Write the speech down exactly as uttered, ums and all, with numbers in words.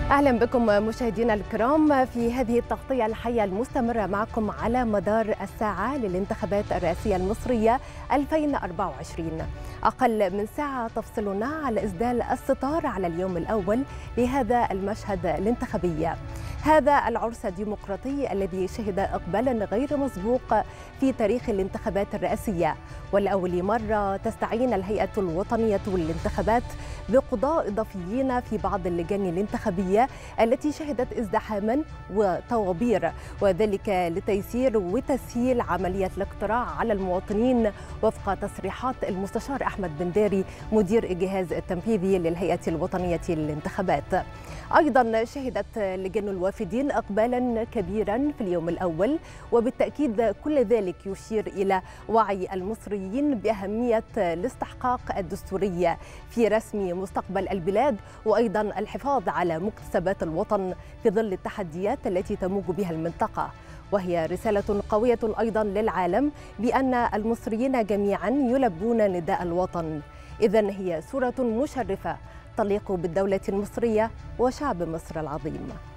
أهلا بكم مشاهدينا الكرام في هذه التغطية الحية المستمرة معكم على مدار الساعة للانتخابات الرئاسية المصرية ألفين وأربعة وعشرين. أقل من ساعة تفصلنا على إسدال الستار على اليوم الأول لهذا المشهد الانتخابي، هذا العرس الديمقراطي الذي شهد إقبالا غير مسبوق في تاريخ الانتخابات الرئاسية، ولأول مرة تستعين الهيئة الوطنية للانتخابات بقضاء إضافيين في بعض اللجان الانتخابية التي شهدت ازدحاما وطوابير، وذلك لتيسير وتسهيل عملية الاقتراع على المواطنين وفق تصريحات المستشار أحمد بنداري مدير الجهاز التنفيذي للهيئة الوطنية للانتخابات. أيضا شهدت لجان الوافدين إقبالا كبيرا في اليوم الأول، وبالتأكيد كل ذلك يشير إلى وعي المصريين بأهمية الاستحقاق الدستوري في رسم مستقبل البلاد، وأيضا الحفاظ على مكتسبات الوطن في ظل التحديات التي تموج بها المنطقة. وهي رسالة قوية أيضا للعالم بأن المصريين جميعا يلبون نداء الوطن. إذن هي صورة مشرفة تليق بالدولة المصرية وشعب مصر العظيم.